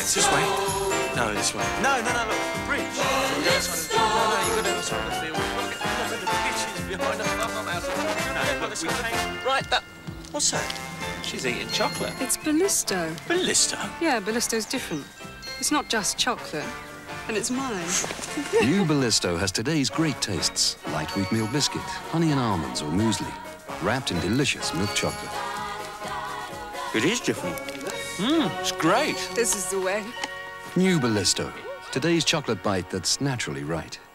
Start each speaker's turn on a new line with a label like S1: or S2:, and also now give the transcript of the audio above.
S1: This way. No, this way. No, look, the bridge. No, you got to go side of the field. Look, the bridge is behind the farmhouse. No, look, we came right that... What's that? She's eating chocolate.
S2: It's Balisto.
S1: Balisto?
S2: Yeah, Balisto's different. It's not just chocolate, and it's mine.
S3: New Balisto has today's great tastes. Light wheatmeal biscuit, honey and almonds or muesli, wrapped in delicious milk chocolate.
S1: It is different. It's great.
S2: This is the way.
S3: New Balisto, today's chocolate bite that's naturally right.